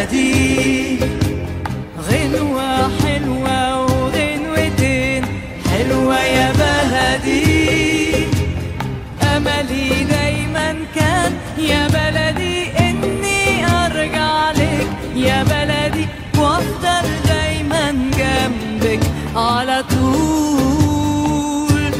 بلدي. غنوة حلوة وغنوتين حلوة يا بلدي. أملي دايما كان يا بلدي إني أرجع لك يا بلدي، وأفضل دايما جنبك على طول.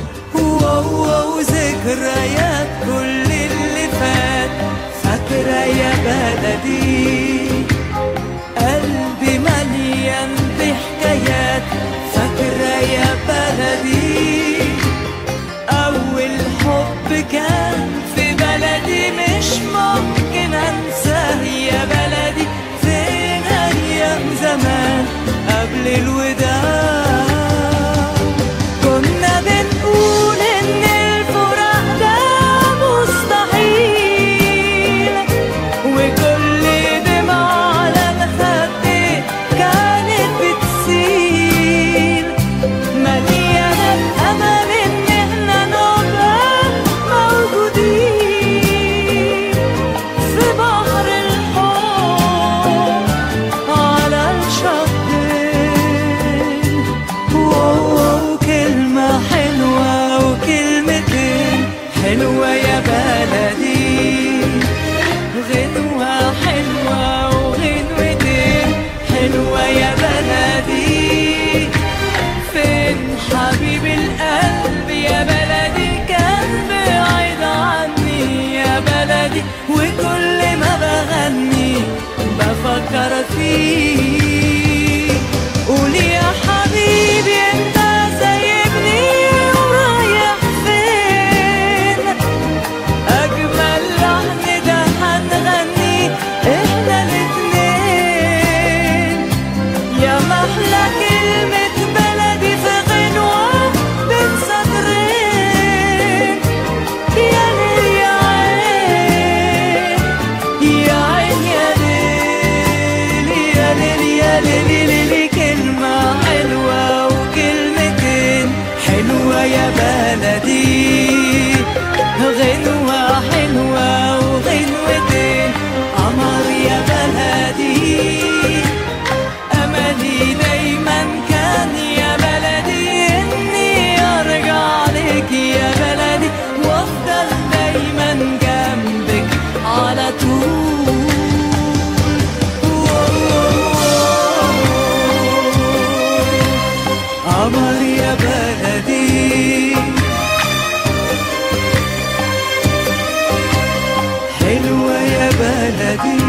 وذكريات كل اللي فات فاكرة يا بلدي. قلبي مليان بحكايات فاكرة يا بلدي. أول حب كان في بلدي مش ممكن أنساه يا بلدي. فين أيام زمان قبل الوداع كنا بنقول إن الفراق ده مستحيل، وكل دمعة على الخد كانت بتسيل. مليانة الأمل إن إحنا نبقى موجودين في بحر الحب على الشطين. وكلمة حلوة وكلمتين حلوة يا بلدي. غنوة حلوة وغنوتين حلوة يا بلدي. فين حبيب القلب يا بلدي؟ كان بعيد عني يا بلدي، وكل ما بغني بفكر فيه. قولي يا حبيبي انت سايبني ورايح فين؟ أجمل لحن ده هنغني احنا الاتنين. يا محلى كلمة بلدي في غنوة بين سطرين. يا ليل يا عين يا عين يا ليل يا ليل يا ليل ليل. كلمة حلوة وكلمتين حلوة يا بلدي. غنوة حلوة وغنوتين قمر يا بلدي. أملي دايما كان يا بلدي إني أرجع لك يا بلدي، وأفضل دايما جنبك على طول. قمر يا بلدي. حلوة يا بلدي.